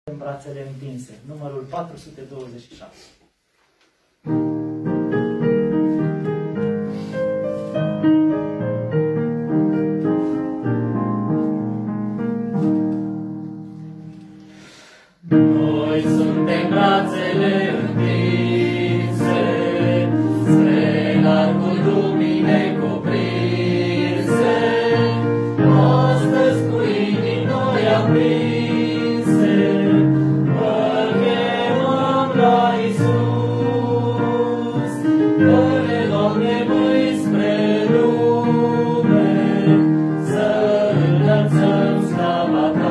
în brațele întinse. Numărul 427. Noi suntem brațele întinse, spre largul lumii necuprinse, astăzi cu inimi noi aprinse, îl chemăm la Iisus, fă-ne, Doamne, mâini spre lume, să înălțăm slava Ta.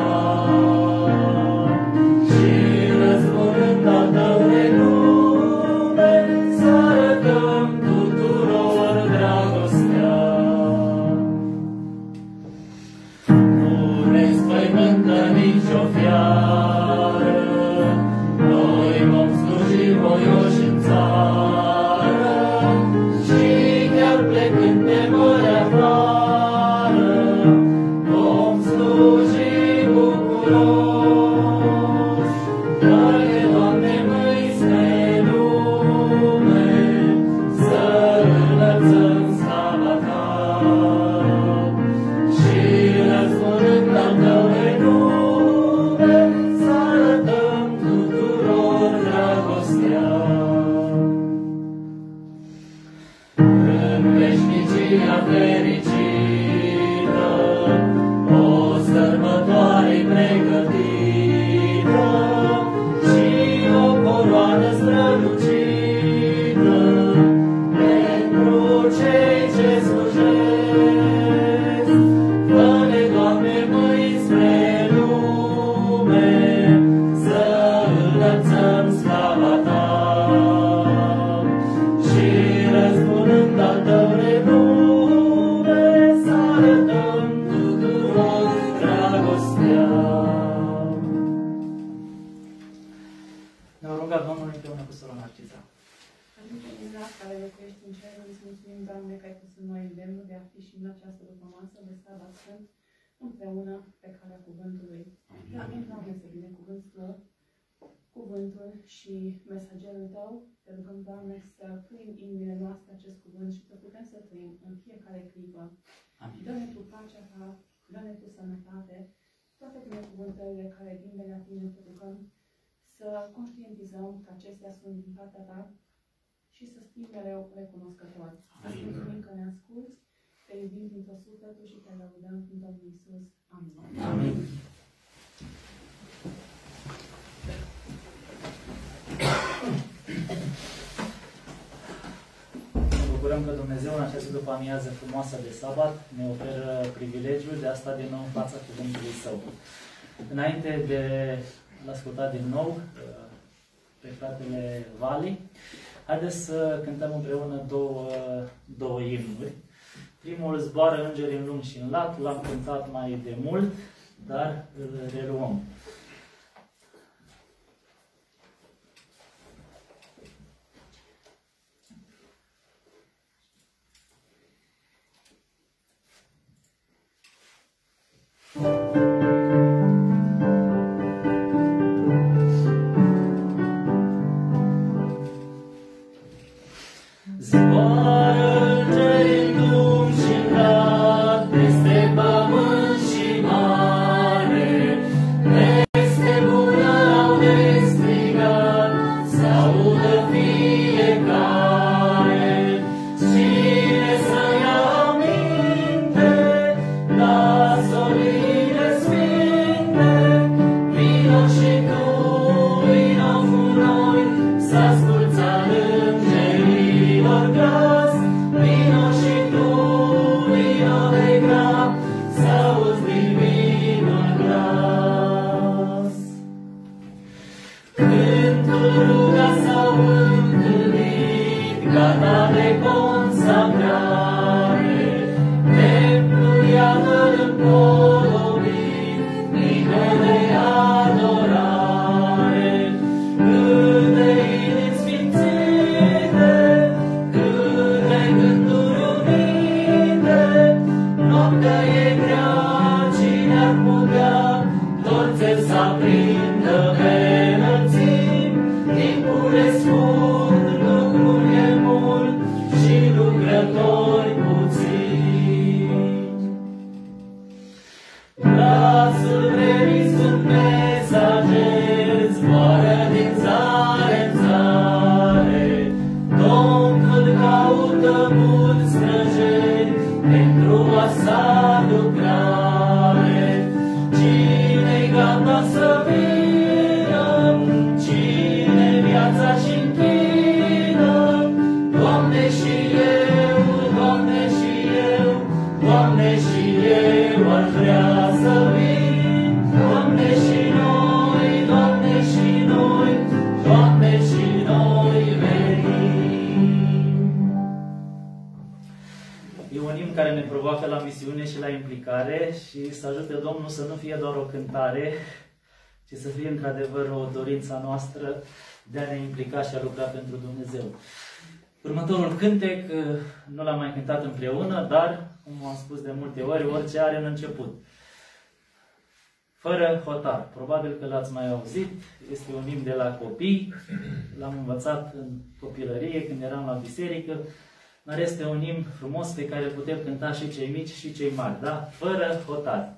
Fericită, o sărbătoare pregătită și o coroană strălucită pentru cei ce slujesc. Fă-ne, Doamne, mâini spre lume, să înălțăm slava Ta și răzbunând al Tău renume, Domnul împreună cu sora Narciza. Pentru mine care locuiești în cer, îți mulțumim, Doamne, că ai pus în noi îndemnul de a fi și în această dupămasă de sabat sfânt, împreună pe calea cuvântului. Doamne, să binecuvânți Tu cuvântul și mesagerul Tău, te rugăm, Doamne, să pui în inimile noastre acest cuvânt și să putem să trăim în fiecare clipă. Dă-ne Tu pacea Ta, dă-ne Tu sănătate, toate binecuvântările care vin de la Tine, te rugăm să conștientizăm că acestea sunt din partea Ta și să fim mereu recunoscători. Să mulțumim că ne asculți, te iubim din tot sufletul și te lăudăm prin Domnul Iisus. Amin. Amin. Ne bucurăm că Dumnezeu în această după-amiază frumoasă de sabat ne oferă privilegiul de a sta din nou în fața cuvântului Său. Înainte de l-a ascultat din nou pe fratele Vali. Haideți să cântăm împreună două imnuri. Primul, Zboară îngerii în lung și în lat, l-am cântat mai de mult, dar îl reluăm. Zboară îngerii în lung și în lat, peste pământ și mare, străgeți, zboară din țară în țară. Domnul caută mulți străjeri pentru a sa lucrare. Cine-i gata să vină, cine viața și închină, Doamne și eu, Doamne și eu, Doamne și eu aș vrea să vin. Doamne și noi, Doamne și noi, Doamne și noi venim. E un imn care ne provoacă la misiune și la implicare și să ajute Domnul să nu fie doar o cântare, ci să fie într-adevăr o dorință noastră de a ne implica și a lucra pentru Dumnezeu. Următorul cântec nu l-am mai cântat împreună, dar, cum am spus de multe ori, orice are un început. Fără hotar. Probabil că l-ați mai auzit. Este un imn de la copii. L-am învățat în copilărie, când eram la biserică. Dar este un imn frumos pe care putem cânta și cei mici și cei mari. Da? Fără hotar.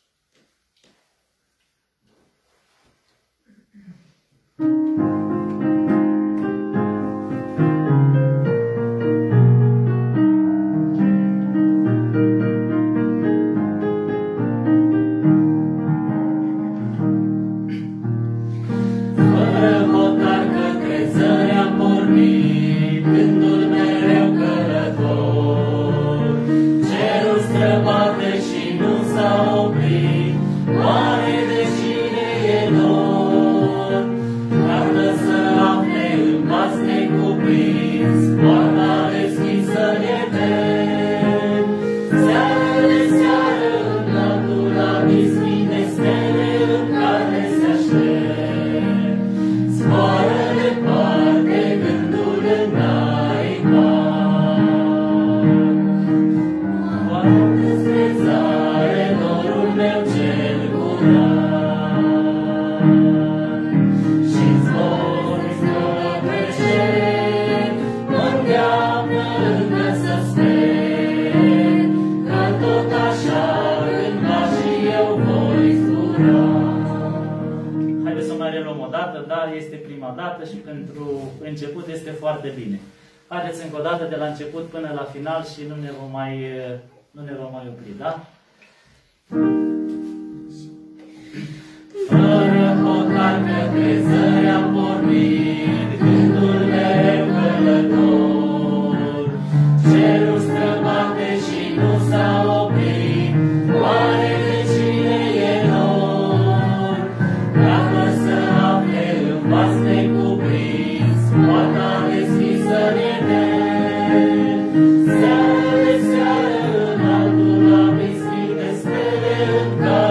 Început este foarte bine. Haideți încă o dată de la început până la final și nu ne vom mai opri, da? Fără hotar către zări am pornit, gândul mereu călător. Cerul străbate și nu s-a oprit, oare de cine e nor? Dacă să afle în vas necuprins, poarta deschisă de ner. Seară de seară în altul abis, mii de stele în care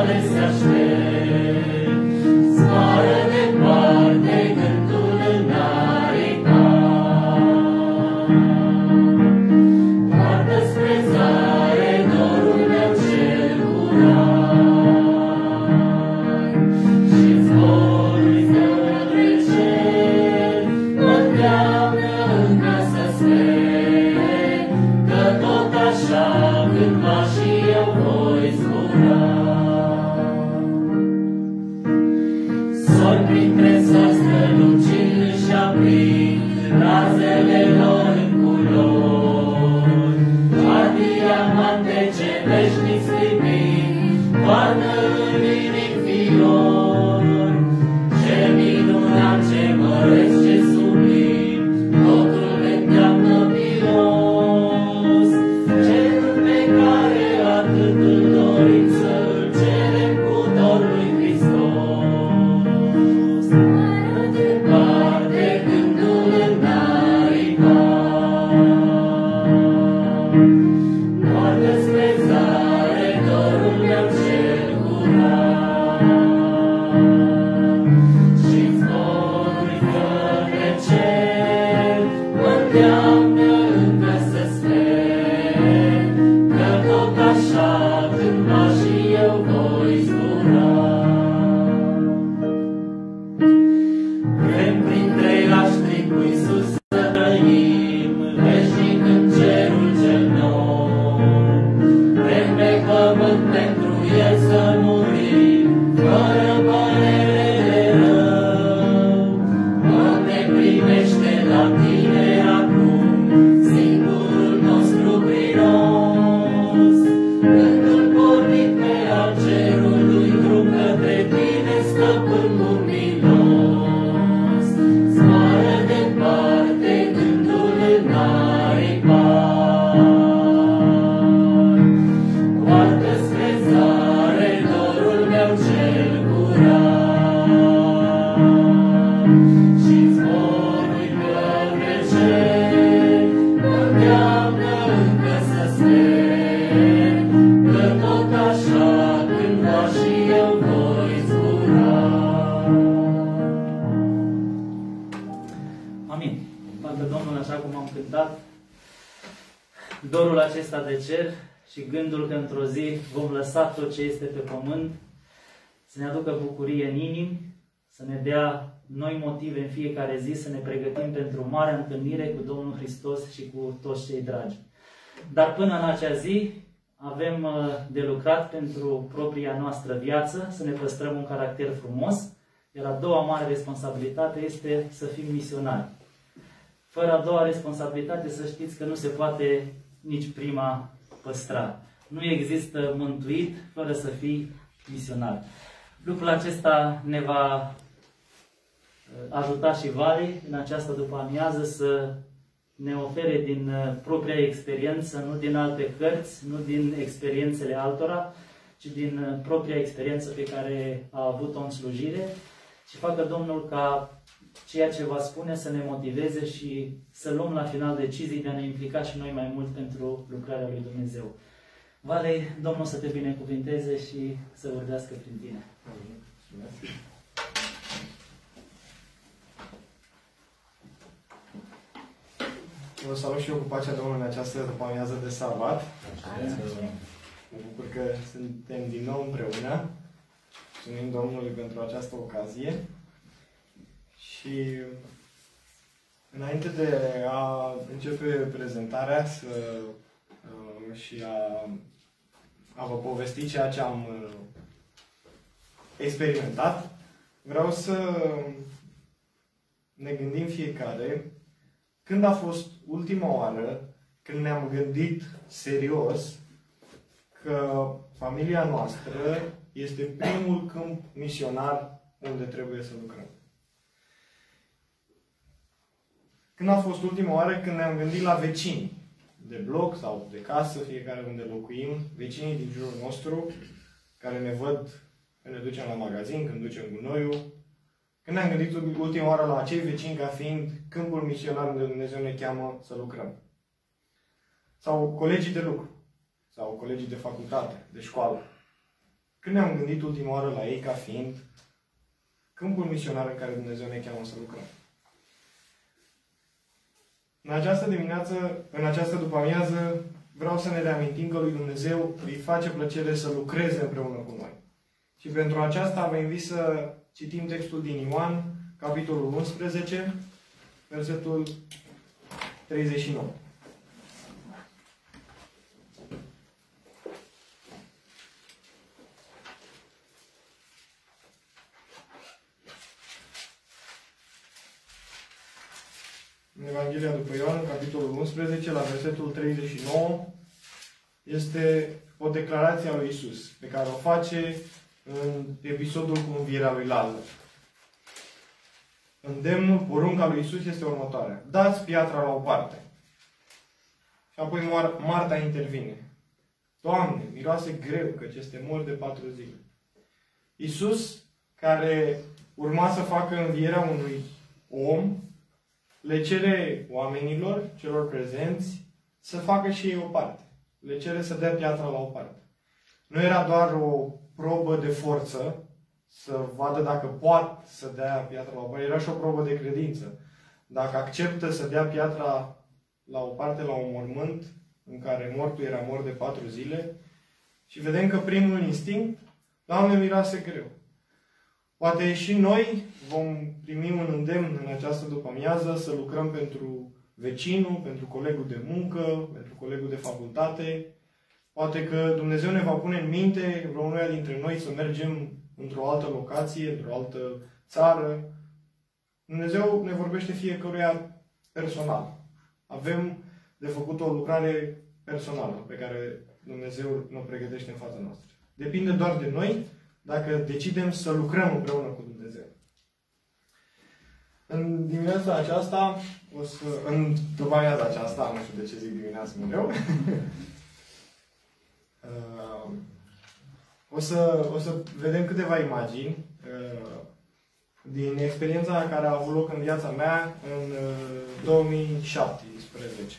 cum am cântat, dorul acesta de cer și gândul că într-o zi vom lăsa tot ce este pe pământ, să ne aducă bucurie în inimi, să ne dea noi motive în fiecare zi să ne pregătim pentru marea întâlnire cu Domnul Hristos și cu toți cei dragi. Dar până în acea zi avem de lucrat pentru propria noastră viață, să ne păstrăm un caracter frumos, iar a doua mare responsabilitate este să fim misionari. Fără a doua responsabilitate, să știți că nu se poate nici prima păstra. Nu există mântuit fără să fii misionar. Lucrul acesta ne va ajuta și Vali în această după-amiază să ne ofere din propria experiență, nu din alte cărți, nu din experiențele altora, ci din propria experiență pe care a avut-o în slujire și facă Domnul ca ceea ce va spune să ne motiveze și să luăm la final decizii de a ne implica și noi mai mult pentru lucrarea lui Dumnezeu. Vale, Domnul să te binecuvinteze și să vorbească prin tine. Vă salut și eu cu pacea Domnului în această după-amiază de sabat. Mă bucur că suntem din nou împreună. Mulțumim Domnului pentru această ocazie. Și înainte de a începe prezentarea și a vă povesti ceea ce am experimentat, vreau să ne gândim fiecare când a fost ultima oară când ne-am gândit serios că familia noastră este primul câmp misionar unde trebuie să lucrăm. Când a fost ultima oară când ne-am gândit la vecini de bloc sau de casă, fiecare unde locuim, vecinii din jurul nostru, care ne văd când ne ducem la magazin, când ducem gunoiul. Când ne-am gândit ultima oară la acei vecini ca fiind câmpul misionar unde Dumnezeu ne cheamă să lucrăm. Sau colegii de lucru, sau colegii de facultate, de școală. Când ne-am gândit ultima oară la ei ca fiind câmpul misionar în care Dumnezeu ne cheamă să lucrăm. În această dimineață, în această după-amiază, vreau să ne reamintim că lui Dumnezeu îi face plăcere să lucreze împreună cu noi. Și pentru aceasta vă invit să citim textul din Ioan, capitolul 11, versetul 39. În Evanghelia după Ioan, capitolul 11, la versetul 39, este o declarație a lui Isus, pe care o face în episodul cu învierea lui Lazar. Îndemnul, porunca lui Isus este următoarea. Dați piatra la o parte. Și apoi Marta intervine. Doamne, miroase greu, căci este mort de 4 zile. Isus, care urma să facă învierea unui om, le cere oamenilor, celor prezenți, să facă și ei o parte. Le cere să dea piatra la o parte. Nu era doar o probă de forță, să vadă dacă poate să dea piatra la o parte. Era și o probă de credință. Dacă acceptă să dea piatra la o parte, la un mormânt, în care mortul era mort de 4 zile, și vedem că primul instinct, Doamne, miroase greu. Poate și noi vom primi un îndemn în această după-amiază să lucrăm pentru vecinul, pentru colegul de muncă, pentru colegul de facultate. Poate că Dumnezeu ne va pune în minte, vreunuia dintre noi, să mergem într-o altă locație, într-o altă țară. Dumnezeu ne vorbește fiecăruia personal. Avem de făcut o lucrare personală pe care Dumnezeu ne pregătește în fața noastră. Depinde doar de noi dacă decidem să lucrăm împreună cu Dumnezeu. În dimineața aceasta, în după-amiaza aceasta, nu știu de ce zic dimineața mereu, o să vedem câteva imagini din experiența care a avut loc în viața mea în 2017.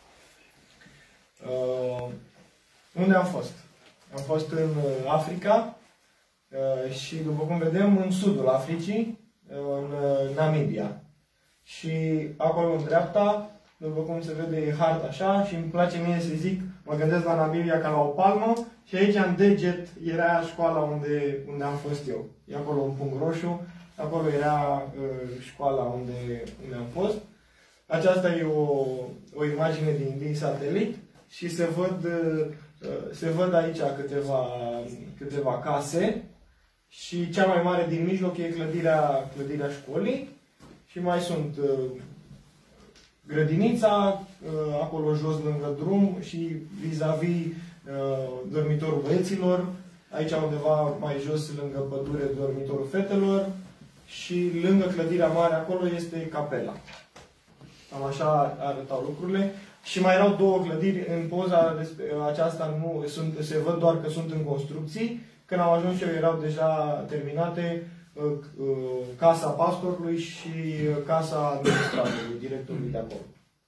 Unde am fost? Am fost în Africa și, după cum vedem, în sudul Africii, în Namibia. Și acolo, în dreapta, după cum se vede e harta așa și îmi place mie să zic, mă gândesc la Namilia ca la o palmă și aici în deget era școala unde am fost eu. E acolo un punct roșu, acolo era școala unde am fost. Aceasta e o imagine din satelit și se văd aici câteva case și cea mai mare din mijloc e clădirea școlii și mai sunt grădinița, acolo jos lângă drum și vis-a-vis dormitorul băieților, aici undeva mai jos lângă pădure dormitorul fetelor și lângă clădirea mare acolo este capela. Cam așa arătau lucrurile. Și mai erau două clădiri, în poza aceasta se văd doar că sunt în construcții. Când am ajuns eu erau deja terminate casa pastorului și casa administratorului, directorului de acolo.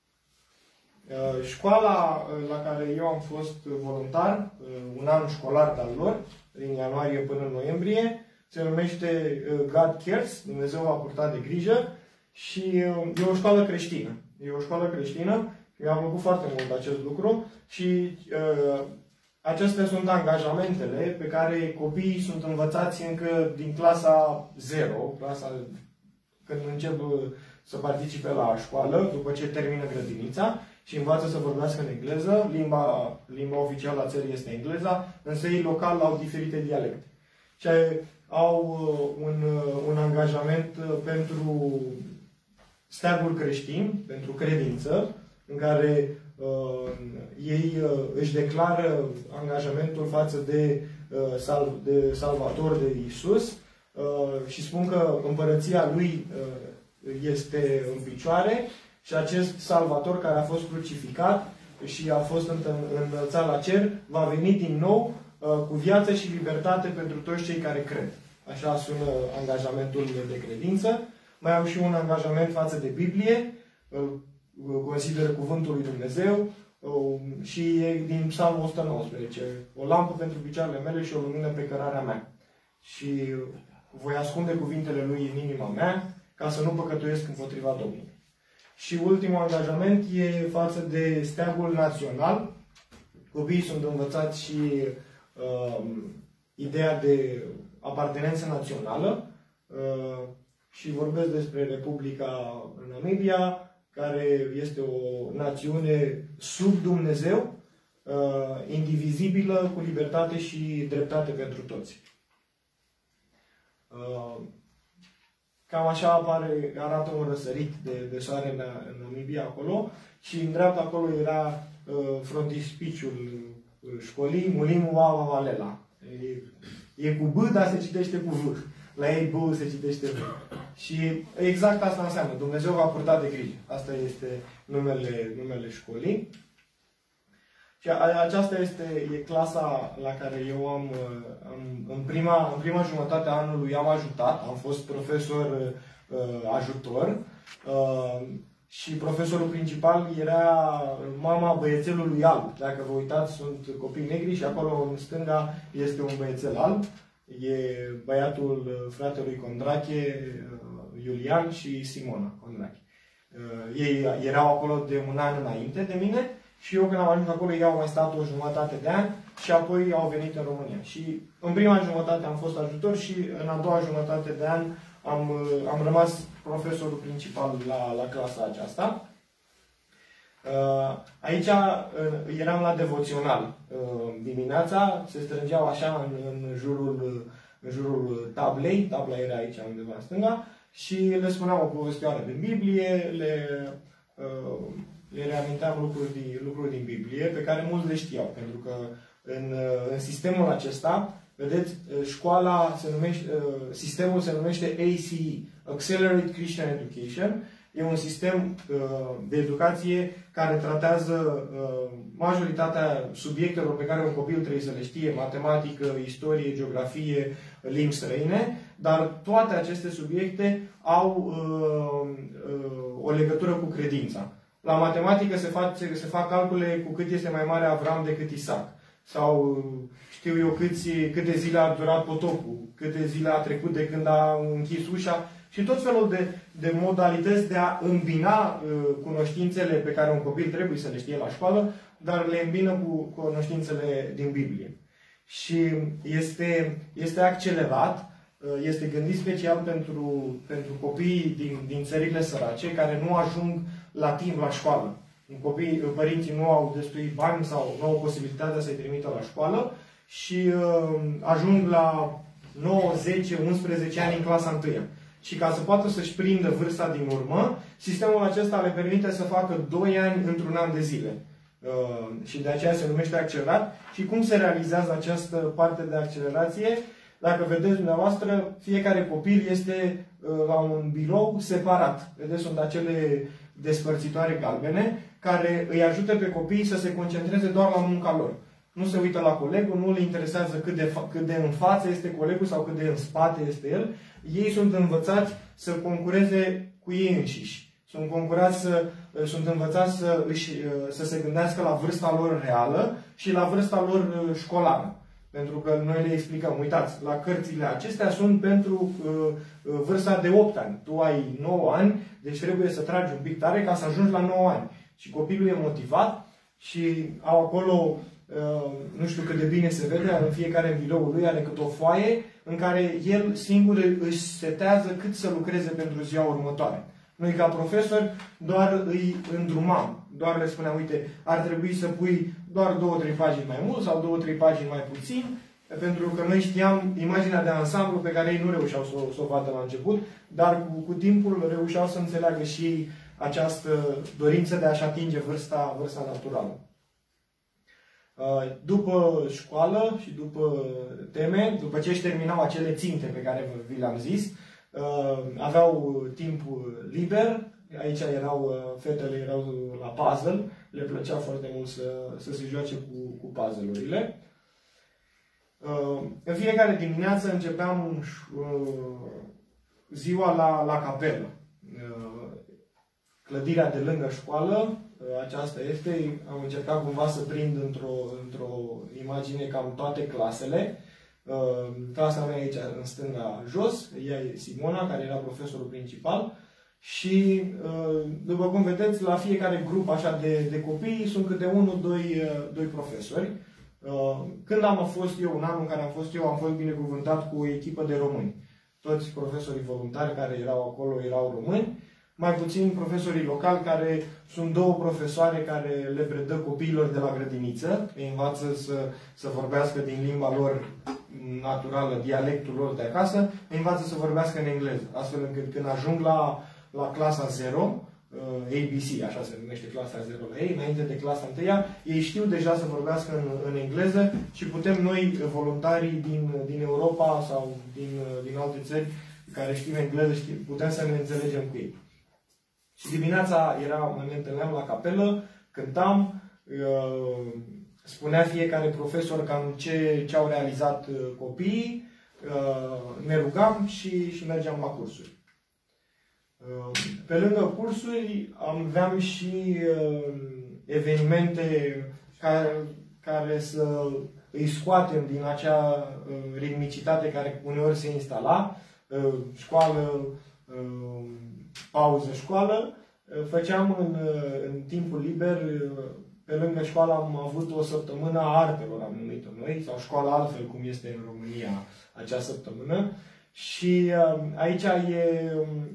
Școala la care eu am fost voluntar, un an școlar de-al lor, din ianuarie până în noiembrie, se numește God Cares, Dumnezeu a purtat de grijă și e o școală creștină. E o școală creștină, mi-a plăcut foarte mult acest lucru și acestea sunt angajamentele pe care copiii sunt învățați încă din clasa 0, când încep să participe la școală, după ce termină grădinița și învață să vorbească în engleză. Limba oficială a țării este engleza, însă ei local au diferite dialecte. Și au un angajament pentru steagul creștin, pentru credință, în care ei își declară angajamentul față de Salvator, de Iisus și spun că împărăția lui este în picioare și acest Salvator care a fost crucificat și a fost înălțat la cer va veni din nou cu viață și libertate pentru toți cei care cred. Așa sună angajamentul de credință. Mai au și un angajament față de Biblie, consideră cuvântul lui Dumnezeu și e din Psalmul 119. O lampă pentru picioarele mele și o lumină pe cărarea mea. Și voi ascunde cuvintele lui în inima mea ca să nu păcătuiesc împotriva Domnului. Și ultimul angajament e față de steagul național. Copiii sunt învățați și ideea de apartenență națională și vorbesc despre Republica Namibia, care este o națiune sub Dumnezeu, indivizibilă, cu libertate și dreptate pentru toți. Cam așa arată un răsărit de soare în Namibia acolo și în dreapta acolo era frontispiciul școlii, Mulimu Wawa Walela. E cu B, dar se citește cu V. La ei B se citește V. Și exact asta înseamnă. Dumnezeu va purta de grijă. Asta este numele școlii. Și aceasta e clasa la care eu în prima jumătate a anului am ajutat. Am fost profesor ajutor. Și profesorul principal era mama băiețelului alb. Dacă vă uitați, sunt copii negri și acolo în stânga este un băiețel alb. E băiatul fratelui Condrache, Iulian și Simona Condrache. Ei erau acolo de un an înainte de mine și eu când am ajuns acolo, ei au mai stat o jumătate de an și apoi au venit în România. Și în prima jumătate am fost ajutor și în a doua jumătate de an am rămas profesorul principal la clasa aceasta. Aici eram la devoțional. Dimineața se strângeau așa în jurul tablei. Tabla era aici undeva în stânga. Și le spuneam o povestioară din Biblie, le reaminteam lucruri din Biblie pe care mulți le știau. Pentru că în sistemul acesta, vedeți, sistemul se numește ACE, Accelerated Christian Education. E un sistem de educație care tratează majoritatea subiectelor pe care un copil trebuie să le știe, matematică, istorie, geografie, limbi străine, dar toate aceste subiecte au o legătură cu credința. La matematică se fac calcule cu cât este mai mare Avram decât Isaac. Sau știu eu câte zile a durat potopul, câte zile a trecut de când a închis ușa și tot felul de modalități de a îmbina cunoștințele pe care un copil trebuie să le știe la școală, dar le îmbină cu cunoștințele din Biblie. Și este accelerat, este gândit special pentru copiii din țările sărace care nu ajung la timp la școală. Părinții nu au destui bani sau nu au posibilitatea să-i trimită la școală și ajung la 9, 10, 11 ani în clasa 1. Și ca să poată să-și prindă vârsta din urmă, sistemul acesta le permite să facă 2 ani într-un an de zile. Și de aceea se numește accelerat. Și cum se realizează această parte de accelerație? Dacă vedeți dumneavoastră, fiecare copil este la un birou separat. Vedeți, sunt acele despărțitoare galbene care îi ajută pe copii să se concentreze doar la munca lor. Nu se uită la colegul, nu le interesează cât de în față este colegul sau cât de în spate este el. Ei sunt învățați să concureze cu ei înșiși. Sunt învățați să se gândească la vârsta lor reală și la vârsta lor școlară. Pentru că noi le explicăm, uitați, la cărțile acestea sunt pentru vârsta de 8 ani. Tu ai 9 ani, deci trebuie să tragi un pic tare ca să ajungi la 9 ani. Și copilul e motivat și au acolo, nu știu cât de bine se vede, în fiecare biroul lui are cât o foaie în care el singur își setează cât să lucreze pentru ziua următoare. Noi, ca profesori, doar îi îndrumam. Doar le spuneam, uite, ar trebui să pui doar 2-3 pagini mai mult sau 2-3 pagini mai puțin, pentru că noi știam imaginea de ansamblu pe care ei nu reușeau să o vadă la început, dar cu timpul reușeau să înțeleagă și această dorință de a-și atinge vârsta naturală. După școală și după teme, după ce își terminau acele ținte pe care vi le-am zis, aveau timp liber. Aici fetele erau la puzzle, le plăcea foarte mult să se joace cu puzzle-urile. În fiecare dimineață începeam ziua la capelă. Clădirea de lângă școală, aceasta este, am încercat cumva să prind într-o imagine cam toate clasele. Clasa mea aici în stânga jos, ea e Simona, care era profesorul principal. Și, după cum vedeți, la fiecare grup așa de copii sunt câte 1-2 profesori. Când am fost eu, în anul în care am fost eu, am fost binecuvântat cu o echipă de români. Toți profesorii voluntari care erau acolo erau români, mai puțin profesorii locali, care sunt 2 profesoare care le predă copiilor de la grădiniță, îi învață să vorbească din limba lor naturală, dialectul lor de acasă, îi învață să vorbească în engleză, astfel încât când ajung la clasa 0, ABC, așa se numește clasa 0 la ei, înainte de clasa 1, ei știu deja să vorbească în engleză și putem noi, voluntarii din Europa sau din alte țări care știm engleză, putem să ne înțelegem cu ei. Și dimineața ne întâlneam la capelă, cântam, spunea fiecare profesor cam ce au realizat copiii, ne rugam și mergeam la cursuri. Pe lângă cursuri aveam și evenimente care să îi scoatem din acea ritmicitate care uneori se instala, școală, pauză, școală. Făceam în timpul liber, pe lângă școală am avut o săptămână a artelor, am numit-o noi, sau școala altfel, cum este în România acea săptămână. Și aici e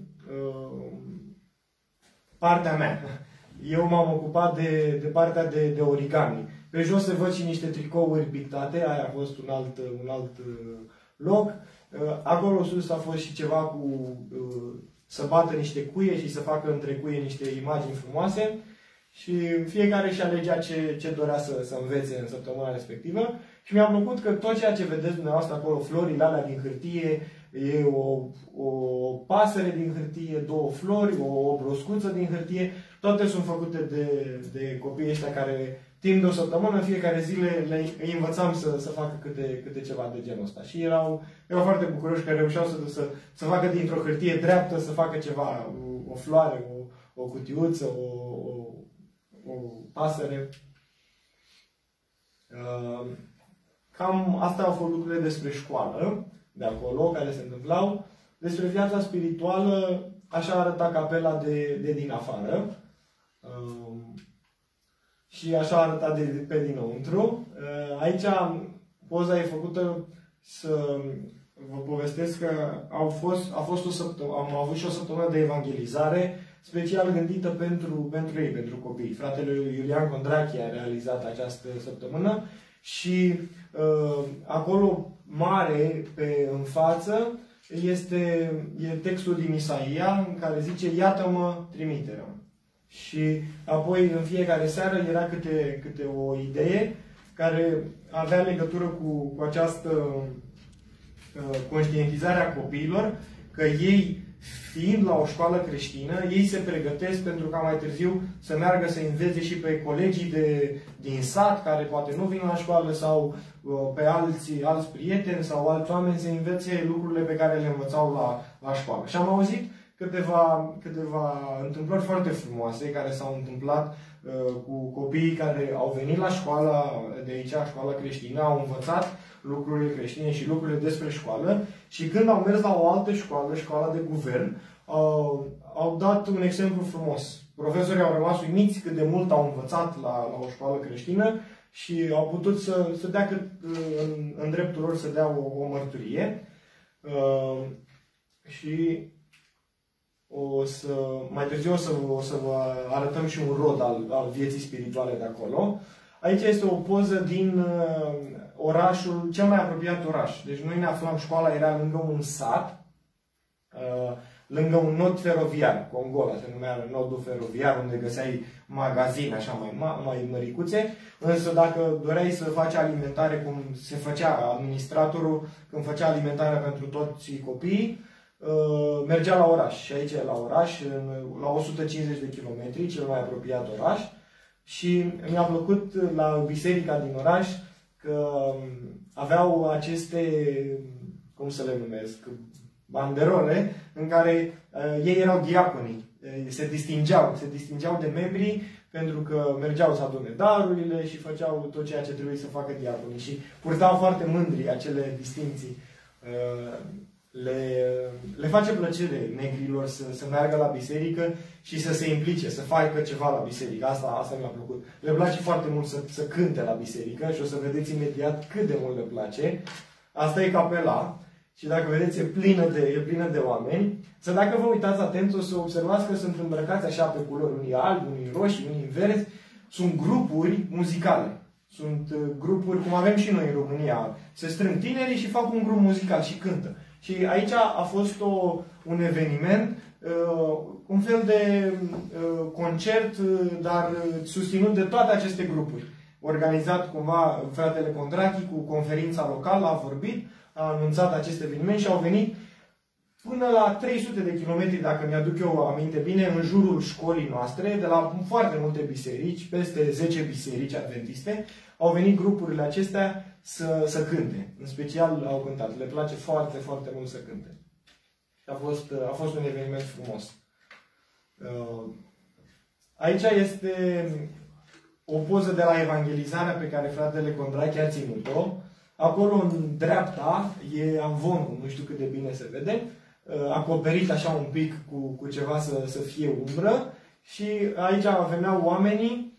partea mea. Eu m-am ocupat de partea de origami. Pe jos se văd și niște tricouri pictate, aia a fost un alt loc. Acolo sus a fost și ceva cu să bată niște cuie și să facă între cuie niște imagini frumoase. Și fiecare și alegea ce dorea să învețe în săptămâna respectivă. Și mi-a plăcut că tot ceea ce vedeți dumneavoastră acolo, florile alea din hârtie, e o pasăre din hârtie, 2 flori, o broscuță din hârtie, toate sunt făcute de copiii ăștia care timp de o săptămână, fiecare zi îi învățam să facă câte ceva de genul ăsta. Și erau foarte bucuroși că reușeau să facă dintr-o hârtie dreaptă, să facă ceva, o floare, o cutiuță, o pasăre. Cam astea au fost lucrurile despre școală, de acolo, care se întâmplau. Despre viața spirituală, așa arăta capela de din afară. Și așa arăta de pe dinăuntru. Aici poza e făcută să vă povestesc că am avut și o săptămână de evangelizare special gândită pentru ei, pentru copii. Fratele Iulian Condrachi a realizat această săptămână și acolo mare în față e textul din Isaia în care zice: iată-mă, trimite-mă. Și apoi în fiecare seară era câte o idee care avea legătură cu această conștientizare a copiilor că ei, fiind la o școală creștină, ei se pregătesc pentru ca mai târziu să meargă să învețe și pe colegii din sat, care poate nu vin la școală, sau pe alți prieteni sau alți oameni să învețe lucrurile pe care le învățau la școală. Și am auzit câteva întâmplări foarte frumoase care s-au întâmplat cu copiii care au venit la școala de aici, școala creștină, au învățat lucrurile creștine și lucrurile despre școală și când au mers la o altă școală, școala de guvern, au dat un exemplu frumos. Profesorii au rămas uimiți cât de mult au învățat la o școală creștină și au putut să dea în dreptul lor să dea o mărturie. Și mai târziu o să vă arătăm și un rod al vieții spirituale de acolo. Aici este o poză din orașul, cel mai apropiat oraș. Deci noi ne aflam, școala era lângă un sat, lângă un nod feroviar, Congola se numea nodul feroviar, unde găseai magazine așa mai măricuțe, însă dacă doreai să faci alimentare, cum se făcea administratorul, când făcea alimentarea pentru toți copiii, mergea la oraș. Și aici la oraș, la 150 de kilometri, cel mai apropiat oraș. Și mi-a plăcut la biserica din oraș că aveau aceste, cum să le numesc, banderole în care ei erau diaconii. Se distingeau de membri pentru că mergeau să adune darurile și făceau tot ceea ce trebuie să facă diaconii. Și purtau foarte mândri acele distinții. Le face plăcere negrilor să meargă la biserică și să se implice, să facă ceva la biserică. Asta mi-a plăcut. Le place foarte mult să cânte la biserică și o să vedeți imediat cât de mult le place. Asta e capela și dacă vedeți e plină de oameni. Să dacă vă uitați atent o să observați că sunt îmbrăcați așa pe culori, unii albi, unii roșii, unii verzi. Sunt grupuri muzicale. Sunt grupuri, cum avem și noi în România. Se strâng tinerii și fac un grup muzical și cântă. Și aici a fost un eveniment, un fel de concert, dar susținut de toate aceste grupuri. Organizat cumva fratele Condrachi cu conferința locală, a vorbit, a anunțat acest eveniment și au venit până la 300 de kilometri, dacă mi-aduc eu aminte bine, în jurul școlii noastre, de la foarte multe biserici, peste 10 biserici adventiste, au venit grupurile acestea să cânte. În special au cântat. Le place foarte, foarte mult să cânte. Și a fost un eveniment frumos. Aici este o poză de la evangelizarea pe care fratele Condrachi a ținut-o. Acolo, în dreapta, e amvonul, nu știu cât de bine se vede, acoperit așa un pic cu ceva să fie umbră. Și aici veneau oamenii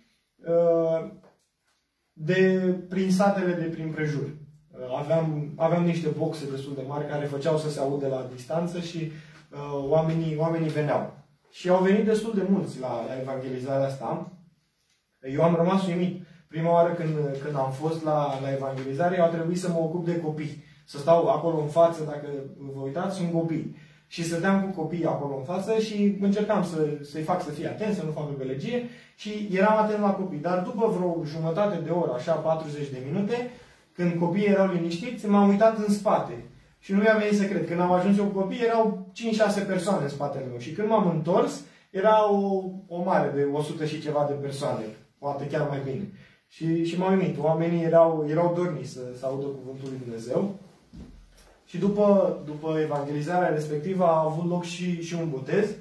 prin satele de prin prejur. Aveam niște boxe destul de mari care făceau să se audă la distanță și oamenii veneau. Și au venit destul de mulți la evangelizarea asta. Eu am rămas uimit. Prima oară când am fost la evangelizare, eu a trebuit să mă ocup de copii. Să stau acolo în față, dacă vă uitați, sunt copii. Și stăteam cu copiii acolo în față și încercam să-i fac să fie atent, să nu facă gălăgie și eram atent la copii. Dar după vreo jumătate de oră, așa 40 de minute, când copiii erau liniștiți, m-am uitat în spate. Și nu mi-a venit să cred. Când am ajuns eu cu copiii, erau 5-6 persoane în spatele meu. Și când m-am întors, era o mare de 100 și ceva de persoane. Poate chiar mai bine. Și m-am uimit. Oamenii erau dorniți să audă cuvântul lui Dumnezeu. Și după evangelizarea respectivă a avut loc și un botez.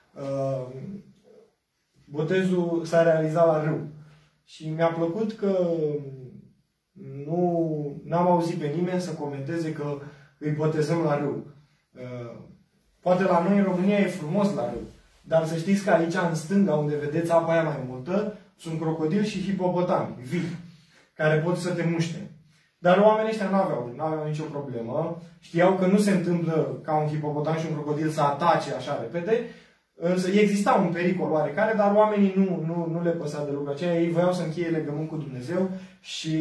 Botezul s-a realizat la râu. Și mi-a plăcut că n-am auzit pe nimeni să comenteze că îi botezăm la râu. Poate la noi în România e frumos la râu. Dar să știți că aici, în stânga, unde vedeți apa aia mai multă, sunt crocodili și hipopotami vii, care pot să te muște. Dar oamenii ăștia nu aveau nicio problemă. Știau că nu se întâmplă ca un hipopotam și un crocodil să atace așa repede. Însă exista un pericol oarecare, dar oamenii nu le păsa de lucrul aceea. Ei voiau să încheie legământ cu Dumnezeu și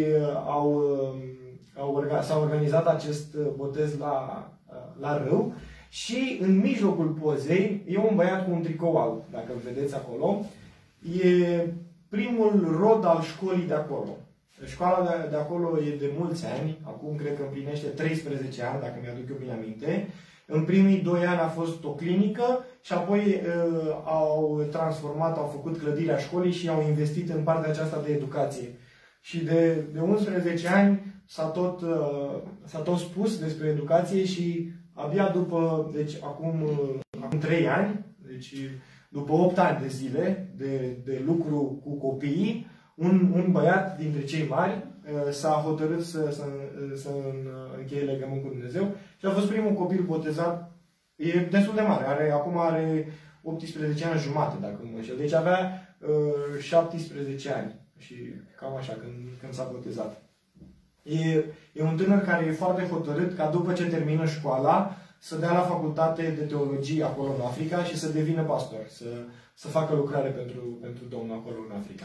s-a organizat acest botez la râu. Și în mijlocul pozei e un băiat cu un tricou alb, dacă îl vedeți acolo. E primul rod al școlii de acolo. Școala de acolo e de mulți ani, acum cred că împlinește 13 ani, dacă mi-aduc eu bine aminte. În primii 2 ani a fost o clinică și apoi au transformat, au făcut clădirea școlii și au investit în partea aceasta de educație. Și de 11 ani s-a tot spus despre educație și abia după, deci acum 3 ani, deci după 8 ani de zile de lucru cu copiii, un băiat dintre cei mari s-a hotărât să încheie legământ cu Dumnezeu și a fost primul copil botezat. E destul de mare, acum are 18 ani jumate, dacă nu mă înșel. Deci avea 17 ani și cam așa când s-a botezat. E un tânăr care e foarte hotărât ca după ce termină școala să dea la facultate de teologie acolo în Africa și să devină pastor, să facă lucrare pentru Domnul acolo în Africa.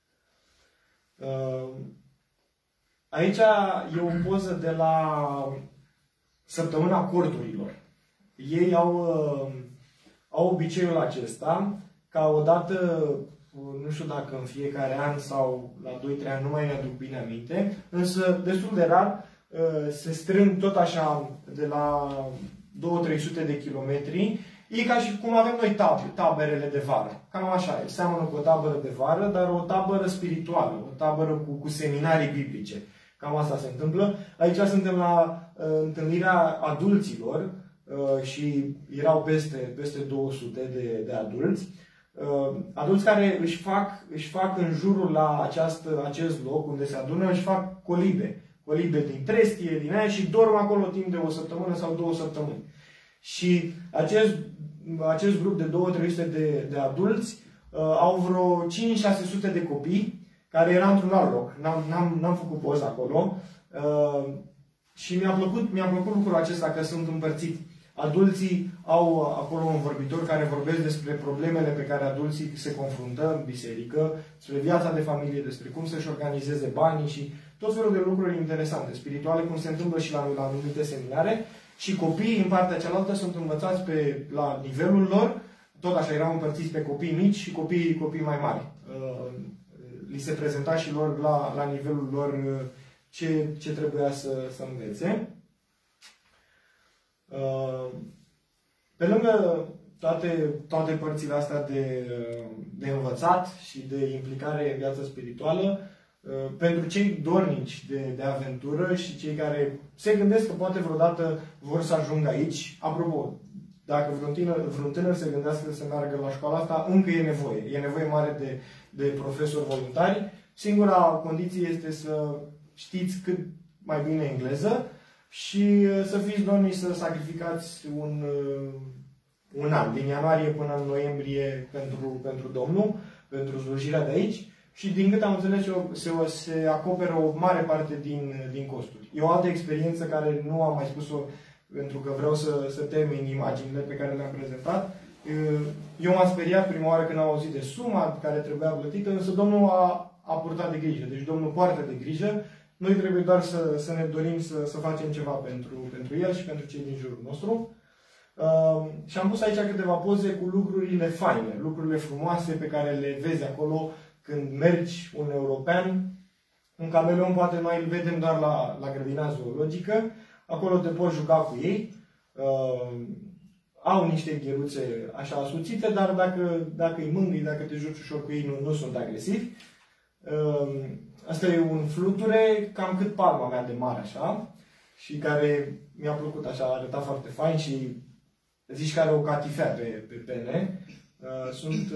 Aici e o poză de la săptămâna corturilor. Ei au obiceiul acesta ca odată, nu știu dacă în fiecare an sau la 2-3 ani, nu mai mi-aduc bine aminte, însă destul de rar se strâng tot așa de la 200-300 de kilometri. E ca și cum avem noi taberele de vară. Cam așa e. Seamănă cu o tabără de vară, dar o tabără spirituală, o tabără cu seminarii biblice. Cam asta se întâmplă. Aici suntem la întâlnirea adulților și erau peste 200 de adulți. Adulți care își fac în jurul la acest loc unde se adună, își fac colibe din trestie, din aia și dorm acolo timp de 1 săptămână sau 2 săptămâni. Și acest grup de 200-300 de adulți au vreo 500-600 de copii care erau într-un alt loc. N-am făcut poză acolo. Și mi-a plăcut lucrul acesta că sunt împărțiți. Adulții au acolo un vorbitor care vorbește despre problemele pe care adulții se confruntă în biserică, despre viața de familie, despre cum să-și organizeze banii și tot felul de lucruri interesante, spirituale, cum se întâmplă și la anumite seminare. Și copiii în partea cealaltă sunt învățați la nivelul lor, tot așa erau împărțiți pe copii mici și copii mai mari. Li se prezenta și lor la nivelul lor ce trebuia să învețe. Pe lângă toate părțile astea de învățat și de implicare în viața spirituală, pentru cei dornici de aventură și cei care se gândesc că poate vreodată vor să ajungă aici, apropo, dacă vreun tânăr se gândească să meargă la școala asta, încă e nevoie. E nevoie mare de profesori voluntari. Singura condiție este să știți cât mai bine engleză și să fiți dornici să sacrificați un an, din ianuarie până în noiembrie pentru Domnul, pentru slujirea de aici. Și din câte am înțeles eu, se acoperă o mare parte din costuri. E o altă experiență care nu am mai spus-o pentru că vreau să termin imaginile pe care le-am prezentat. Eu m-am speriat prima oară când am auzit de suma care trebuia plătită, însă Domnul a purtat de grijă. Deci Domnul poartă de grijă. Noi trebuie doar să ne dorim să facem ceva pentru El și pentru cei din jurul nostru. Și am pus aici câteva poze cu lucrurile faine, lucrurile frumoase pe care le vezi acolo când mergi un european. Un cameleon poate noi îl vedem doar la grădina zoologică. Acolo te poți juca cu ei. Au niște gheruțe așa asuțite, dar dacă îi mângâi, dacă te joci ușor cu ei, nu sunt agresivi. Asta e un fluture cam cât palma mea de mare, așa, și care mi-a plăcut așa, arăta foarte fain și zici că are o catifea pe pene. Sunt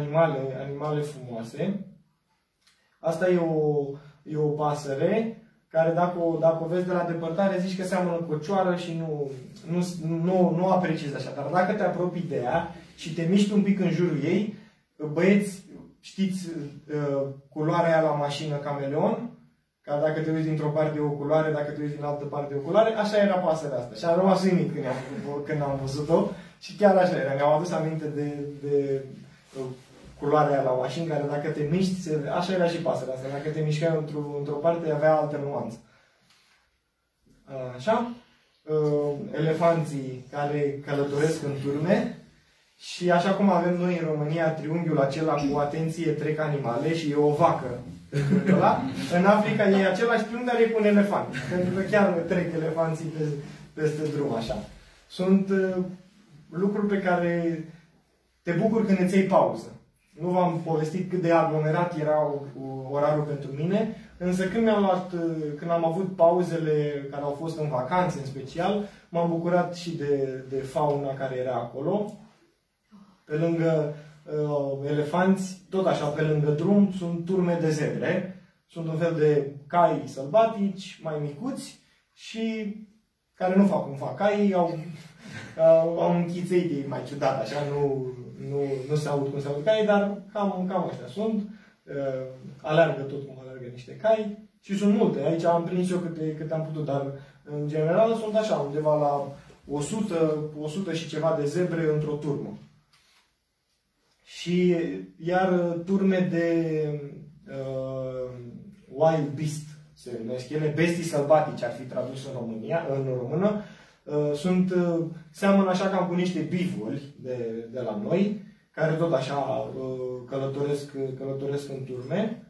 animale frumoase. Asta e o pasăre care dacă o vezi de la depărtare zici că seamănă cu o cioară și nu apreciezi așa. Dar dacă te apropii de ea și te miști un pic în jurul ei, băieți, știți culoarea aia la mașină cameleon? Ca dacă te uiți dintr-o parte o culoare, dacă te uiți din altă parte o culoare, așa era pasărea asta. Și am rămas uimit când am văzut-o și chiar așa era. Mi-am adus aminte de culoarea aia la mașină, care dacă te miști, așa era și pasărea asta. Dacă te mișcai într-o parte, avea altă nuanță. Așa. Elefanții care călătoresc în turme. Și așa cum avem noi în România triunghiul acela cu atenție trec animale și e o vacă. În Africa e același triunghi, dar e cu un elefant. Pentru că chiar trec elefanții peste drum așa. Sunt lucruri pe care te bucuri când îți iei pauză. Nu v-am povestit cât de aglomerat era orarul pentru mine, însă când am avut pauzele care au fost în vacanțe în special, m-am bucurat și de fauna care era acolo. Pe lângă elefanți, tot așa, pe lângă drum, sunt turme de zebre. Sunt un fel de cai sălbatici, mai micuți și care nu fac cum fac caii, au închițeit ei mai ciudat, așa, nu se aud cum se aud caii, dar cam ăștia sunt. Alergă tot cum alergă niște cai și sunt multe. Aici am prins eu câte am putut, dar în general sunt așa, undeva la 100 și ceva de zebre într-o turmă. Și iar turme de wild beast, se numesc ele, bestii sălbatici ar fi tradus în română, seamănă așa cam cu niște bivoli de la noi, care tot așa călătoresc în turme.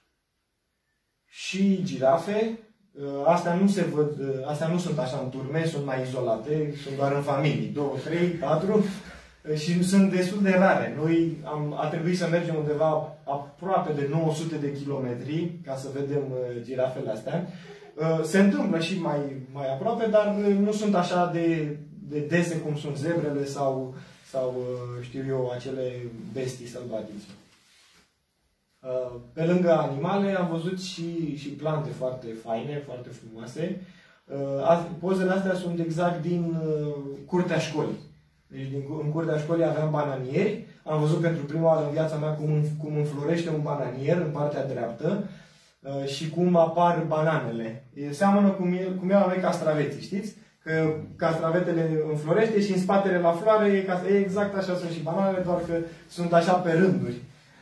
Și girafe, astea nu se văd, astea nu sunt așa în turme, sunt mai izolate, sunt doar în familii, 2, 3, 4. Și sunt destul de rare. Noi a trebuit să mergem undeva aproape de 900 de kilometri ca să vedem girafele astea. Se întâmplă și mai aproape, dar nu sunt așa de dese cum sunt zebrele sau știu eu, acele bestii sălbatice. Pe lângă animale am văzut și plante foarte faine, foarte frumoase. Pozele astea sunt exact din curtea școlii. Deci în curtea școlii aveam bananieri. Am văzut pentru prima oară în viața mea cum înflorește un bananier în partea dreaptă și cum apar bananele. Seamănă cum erau noi castraveții, știți? Că castravetele înflorește și în spatele la floare e exact așa sunt și bananele, doar că sunt așa pe rânduri.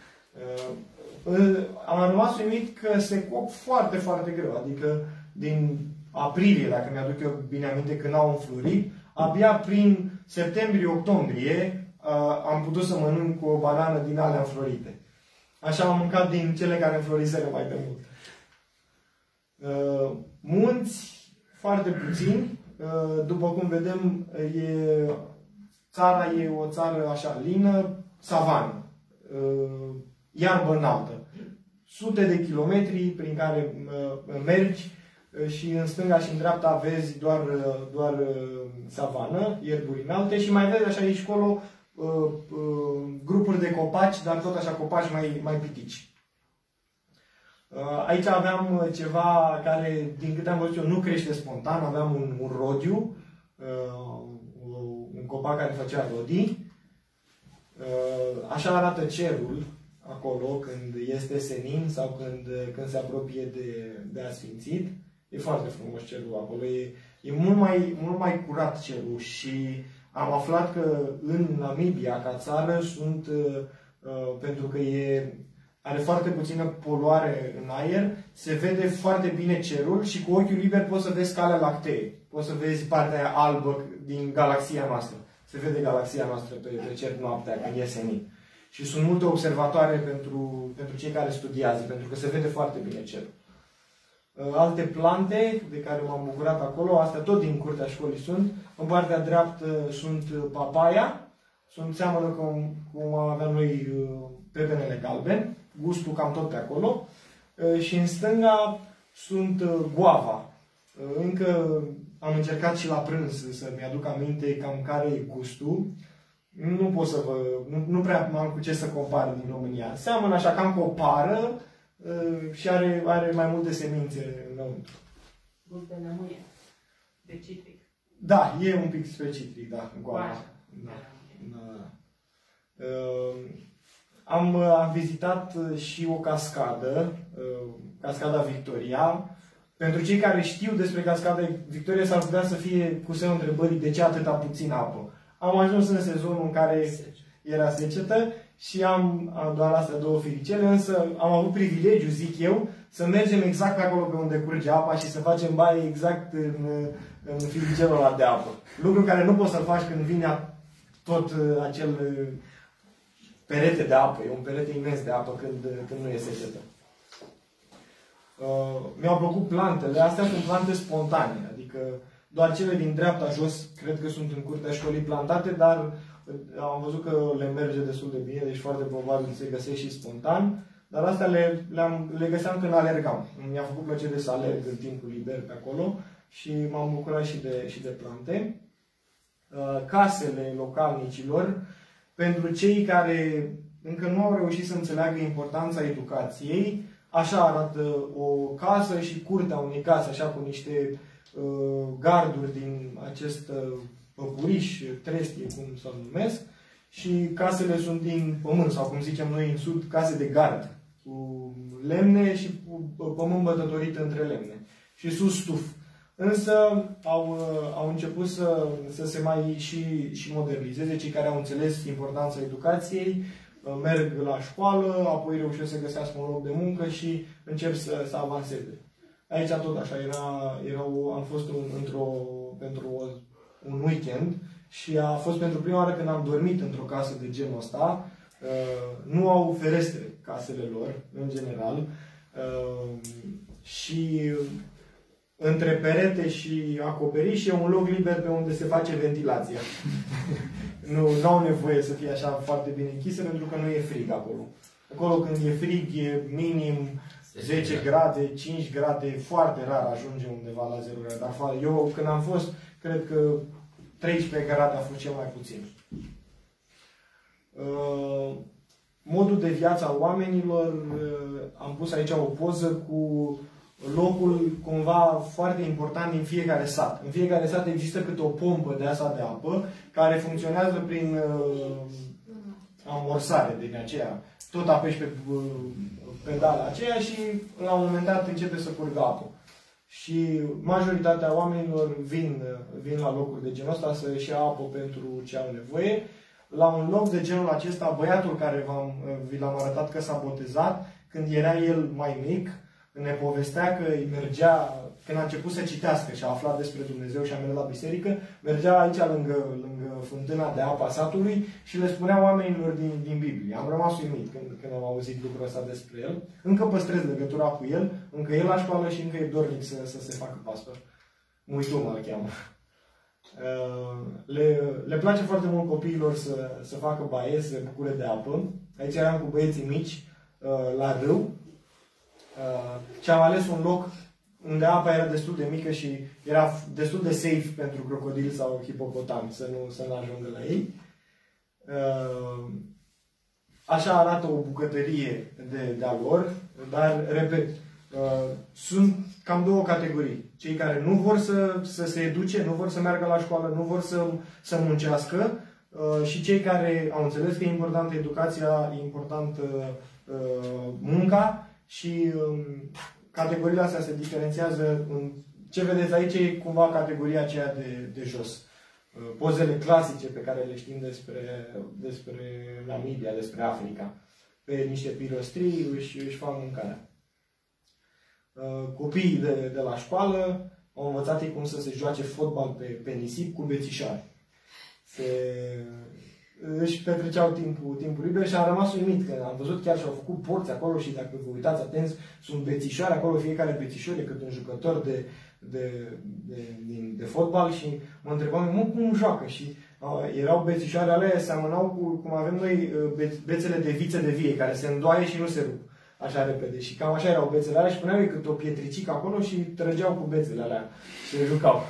Am rămas uimit că se cop foarte, foarte greu. Adică din aprilie, dacă mi-aduc eu bine aminte, când au înflorit, abia prin septembrie-octombrie am putut să mănânc o banană din alea înflorite. Așa am mâncat din cele care înfloriseră mai de mult. Munți, foarte puțini. După cum vedem, țara e o țară așa lină, savană, iarbă înaltă. Sute de kilometri prin care mergi și în stânga și în dreapta vezi doar savană, ierburi înalte și mai vezi așa aici colo grupuri de copaci, dar tot așa copaci mai pitici. Aici aveam ceva care, din câte am văzut eu, nu crește spontan. Aveam un rodiu, un copac care făcea rodii. Așa arată cerul acolo când este senin sau când se apropie de asfințit. E foarte frumos cerul acolo. E mult mai curat cerul și am aflat că în Namibia, ca țară, pentru că are foarte puțină poluare în aer, se vede foarte bine cerul și cu ochiul liber poți să vezi Calea Lactee. Poți să vezi partea aia albă din galaxia noastră. Se vede galaxia noastră pe cer noaptea, când e senin. Și sunt multe observatoare pentru cei care studiază, pentru că se vede foarte bine cerul. Alte plante de care m-am bucurat acolo, astea tot din curtea școlii sunt. În partea dreaptă sunt papaya. Seamănă cum aveam noi pepenele galben. Gustul cam tot pe acolo. Și în stânga sunt guava. Încă am încercat și la prânz să-mi aduc aminte cam care e gustul. Nu pot să nu prea am cu ce să compar din România. Seamănă așa cam cu o pară și are mai multe semințe înăuntru. grup de lămâie, de citric. Da, e un pic spre citric, da, goala. Da. Da. Am vizitat și o cascadă, Cascada Victoria. Pentru cei care știu despre Cascada Victoria, s-ar putea să fie cu semnul întrebării de ce atâta puțin apă. Am ajuns în sezonul în care era secetă și am doar astea două firicele, însă am avut privilegiu, zic eu, să mergem exact pe acolo pe unde curge apa și să facem baie exact în firicelul ăla de apă. Lucru care nu poți să-l faci când vine tot acel perete de apă. E un perete imens de apă când nu e secetă. Mi-au plăcut plantele. Astea sunt plante spontane. Adică doar cele din dreapta jos cred că sunt în curtea școlii plantate, dar am văzut că le merge destul de bine, deci foarte probabil se găsesc și spontan. Dar astea le găseam când alergam. Mi-a făcut plăcere să alerg în timpul liber pe acolo și m-am bucurat și de plante. Casele localnicilor, pentru cei care încă nu au reușit să înțeleagă importanța educației, așa arată o casă și curtea unei case, așa cu niște garduri din acest păpuriș, trestie, cum să-l numesc, și casele sunt din pământ, sau cum zicem noi în sud, case de gard, cu lemne și cu pământ bătătorit între lemne. Și sus stuf. Însă au început să se mai și modernizeze. Cei care au înțeles importanța educației merg la școală, apoi reușesc să găsească un loc de muncă și încep să avanseze. Aici tot așa, am fost pentru un weekend și a fost pentru prima oară când am dormit într-o casă de genul ăsta. Nu au ferestre casele lor, în general, și între perete și acoperiș e un loc liber pe unde se face ventilația. Nu au nevoie să fie așa foarte bine închise, pentru că nu e frig acolo. Acolo când e frig e minim 10 grade, 5 grade, foarte rar ajunge undeva la 0 grade. Dar eu când am fost, cred că 13 grade a fost cel mai puțin. Modul de viață al oamenilor, am pus aici o poză cu locul cumva foarte important din fiecare sat. În fiecare sat există câte o pompă de asta de apă care funcționează prin amorsare din aceea. Tot apeși pe pedala aceea și la un moment dat începe să curgă apă. Și majoritatea oamenilor vin la locuri de genul ăsta să își ia apă pentru ce au nevoie. La un loc de genul acesta, băiatul care vi l-am arătat că s-a botezat, când era el mai mic, ne povestea că îi mergea, când a început să citească și a aflat despre Dumnezeu și a mers la biserică, mergea aici lângă fântâna de apă a satului și le spunea oamenilor din Biblie. Am rămas uimit când am auzit lucrul ăsta despre el. Încă păstrez legătura cu el, încă e la școală și încă e dornic să se facă pastor. Muituma îl cheamă. Le place foarte mult copiilor să facă baie, să se bucure de apă. Aici eram cu băieții mici la râu. Și am ales un loc unde apa era destul de mică și era destul de safe pentru crocodili sau hipopotami să nu ajungă la ei. Așa arată o bucătărie de-a lor, dar, repet, sunt cam două categorii. Cei care nu vor să se educe, nu vor să meargă la școală, nu vor să muncească și cei care au înțeles că e importantă educația, e importantă munca. Și categoriile astea se diferențiază. Ce vedeți aici e cumva categoria aceea de jos. Pozele clasice pe care le știm despre Namibia, despre Africa. Pe niște pirostrii își fac mâncarea. Copiii de la școală au învățat ei cum să se joace fotbal pe nisip cu bețișoare. Își petreceau timpul liber și am rămas uimit că am văzut chiar și-au făcut porți acolo și dacă vă uitați atenți, sunt bețișoare acolo, fiecare bețișor e câte un jucător de fotbal și mă întrebam, cum joacă? Și erau bețișoare alea, seamănau cu cum avem noi bețele de viță de vie, care se îndoaie și nu se rup așa repede. Și cam așa erau bețele alea și puneau câte o pietricică acolo și trăgeau cu bețele alea și le jucau.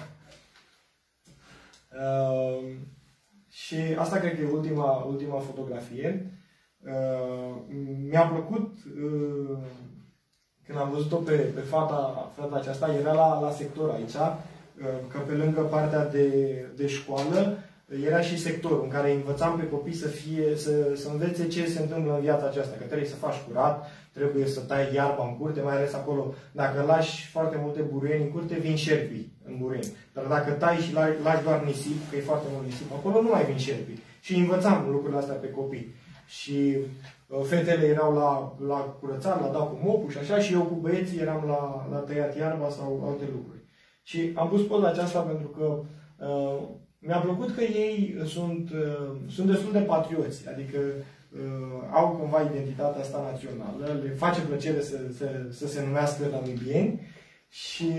Și asta cred că e ultima fotografie. Mi-a plăcut când am văzut-o pe fata aceasta, era la sector aici, că pe lângă partea de școală, era și sectorul în care învățam pe copii să învețe ce se întâmplă în viața aceasta, că trebuie să faci curat, trebuie să tai iarba în curte, mai ales acolo, dacă lași foarte multe buruieni în curte, vin șerpii în buruieni. Dar dacă tai și lași doar nisip, că e foarte mult nisip acolo, nu mai vin șerpii. Și învățam lucrurile astea pe copii. Și fetele erau la curățat, la dat cu mopul și așa, și eu cu băieții eram la tăiat iarba sau alte lucruri. Și am pus poza aceasta pentru că mi-a plăcut că ei sunt destul de patrioți, adică au cumva identitatea asta națională, le face plăcere să se numească namibieni și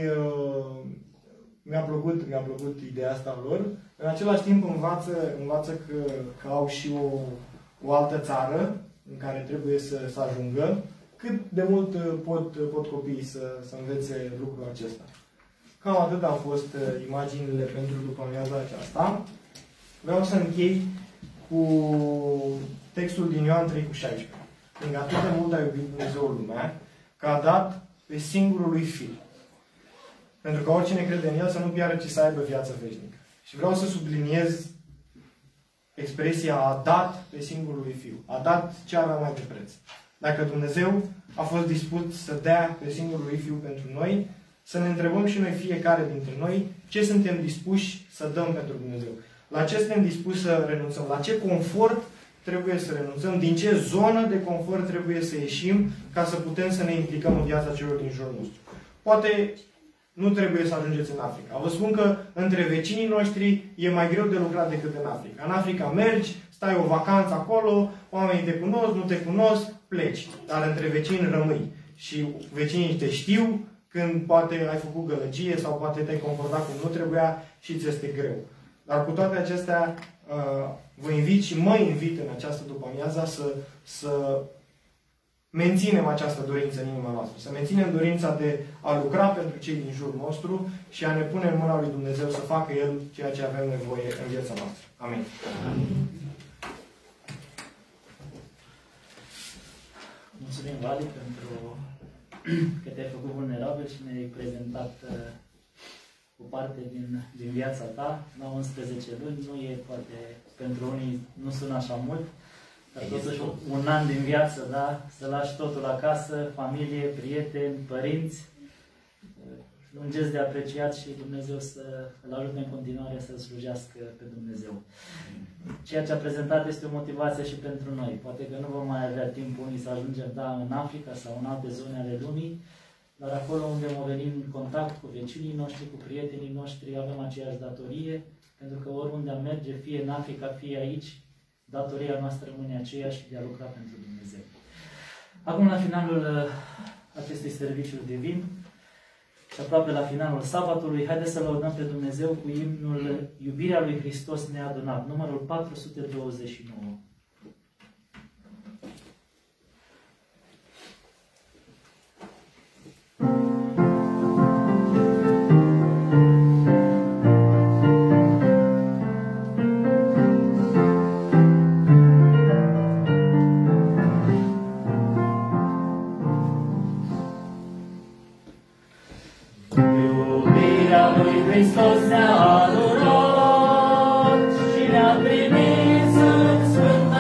mi-a plăcut ideea asta lor. În același timp învață că au și o altă țară în care trebuie să ajungă, cât de mult pot copiii să învețe lucrul acesta. Cam atât au fost imaginile pentru după amiaza aceasta. Vreau să închei cu textul din Ioan 3:16. Fiindcă atât de mult a iubit Dumnezeu lumea, că a dat pe singurul lui Fiu. Pentru că oricine crede în El să nu piară, ci să aibă viață veșnică. Și vreau să subliniez expresia a dat pe singurul lui Fiu. A dat ce avea mai de preț. Dacă Dumnezeu a fost dispus să dea pe singurul lui Fiu pentru noi, să ne întrebăm și noi, fiecare dintre noi, ce suntem dispuși să dăm pentru Dumnezeu. La ce suntem dispuși să renunțăm? La ce confort trebuie să renunțăm? Din ce zonă de confort trebuie să ieșim ca să putem să ne implicăm în viața celor din jurul nostru? Poate nu trebuie să ajungeți în Africa. Vă spun că între vecinii noștri e mai greu de lucrat decât în Africa. În Africa mergi, stai o vacanță acolo, oamenii te cunosc, nu te cunosc, pleci. Dar între vecini rămâi. Și vecinii te știu când poate ai făcut gălăgie sau poate te-ai comportat cum nu trebuia și ți este greu. Dar cu toate acestea, vă invit și mă invit în această după-amiază să menținem această dorință în inima noastră. Să menținem dorința de a lucra pentru cei din jurul nostru și a ne pune în mâna lui Dumnezeu să facă El ceea ce avem nevoie în viața noastră. Amin. Mulțumim, Vali, pentru că te-ai făcut vulnerabil și ne-ai prezentat o parte din viața ta. La 11 luni nu e poate, pentru unii nu sună așa mult, dar totuși un an din viață, da? Să lași totul acasă, familie, prieteni, părinți, un gest de apreciat și Dumnezeu să îl ajute în continuare să slujească pe Dumnezeu. Ceea ce a prezentat este o motivație și pentru noi. Poate că nu vom mai avea timp unii să ajungem, da, în Africa sau în alte zone ale lumii, dar acolo unde vom veni în contact cu vecinii noștri, cu prietenii noștri, avem aceeași datorie, pentru că oriunde am merge, fie în Africa, fie aici, datoria noastră rămâne aceeași de a lucra pentru Dumnezeu. Acum, la finalul acestui serviciu divin și aproape la finalul sabatului, haideți să lăudăm pe Dumnezeu cu imnul Iubirea lui Hristos ne-a adunat, numărul 429. Hristos ne-a adunat și ne-a primit în Sfânt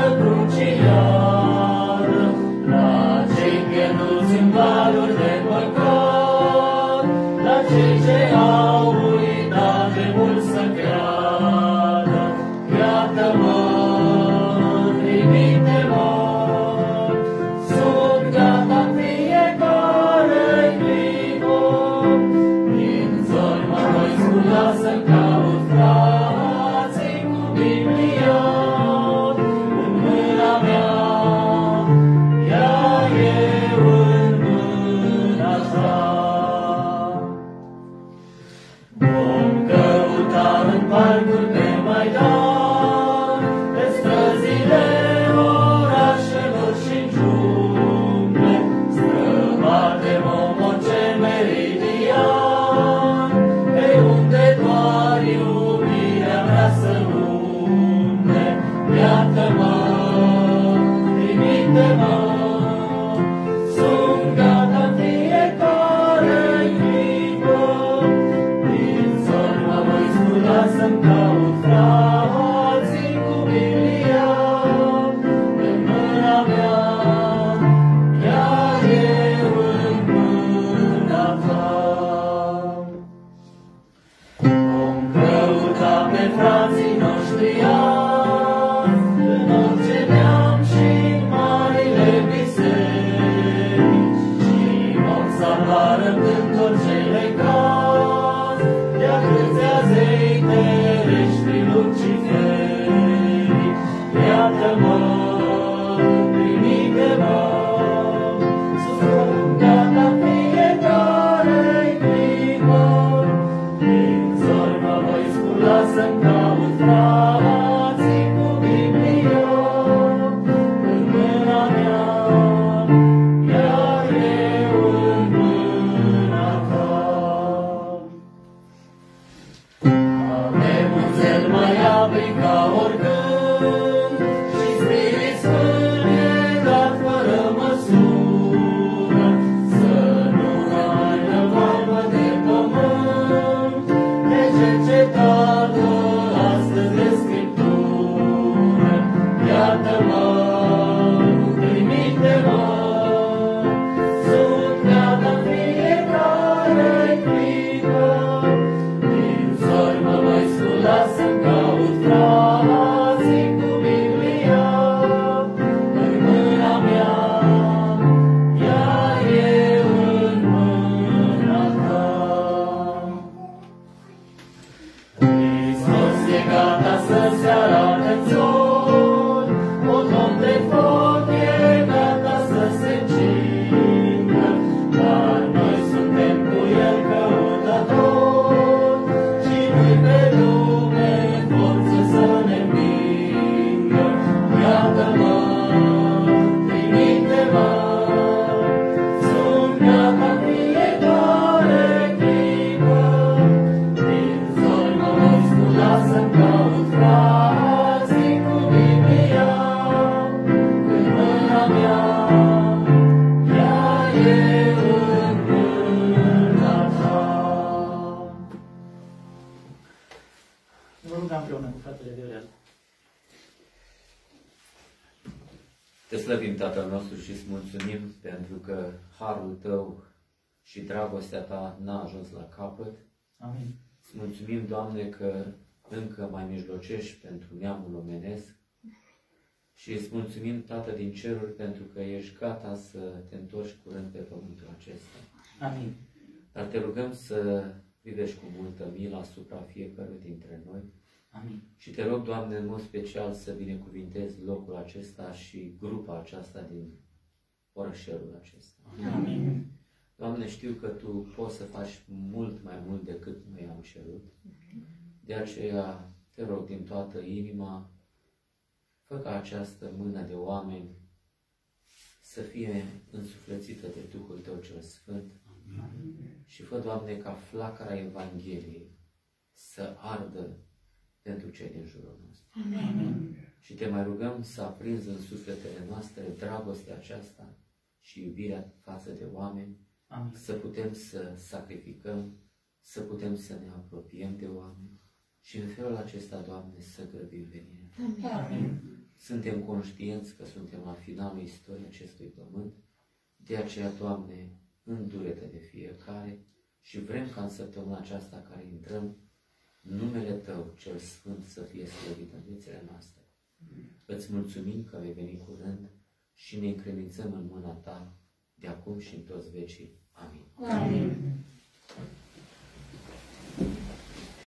Te slăvim, Tatăl nostru, și îți mulțumim pentru că harul Tău și dragostea Ta n-a ajuns la capăt. Amin. Îți mulțumim, Doamne, că încă mai mijlocești pentru neamul omenesc și îți mulțumim, Tată din ceruri, pentru că ești gata să te întorci curând pe pământul acesta. Amin. Dar te rugăm să privești cu multă milă asupra fiecăruia dintre noi. Amin. Și te rog, Doamne, în mod special să binecuvintezi locul acesta și grupa aceasta din orășelul acesta. Amin. Doamne, știu că Tu poți să faci mult mai mult decât noi am cerut. De aceea te rog din toată inima, fă ca această mână de oameni să fie însuflețită de Duhul Tău cel Sfânt. Și fă, Doamne, ca flacăra Evangheliei să ardă pentru cei din jurul nostru. Amin. Și te mai rugăm să aprinzi în sufletele noastre dragostea aceasta și iubirea față de oameni, Amin. să putem să sacrificăm, să putem să ne apropiem de oameni și în felul acesta, Doamne, să grăbim venirea. Amin. Suntem conștienți că suntem la finalul istoriei acestui pământ, de aceea, Doamne, îndură-te de fiecare și vrem ca în săptămâna aceasta care intrăm, numele Tău cel Sfânt să fie slăvit în viețile noastre. Îți mulțumim că vei veni curând și ne încredințăm în mâna Ta de acum și în toți vecii. Amin. Amin.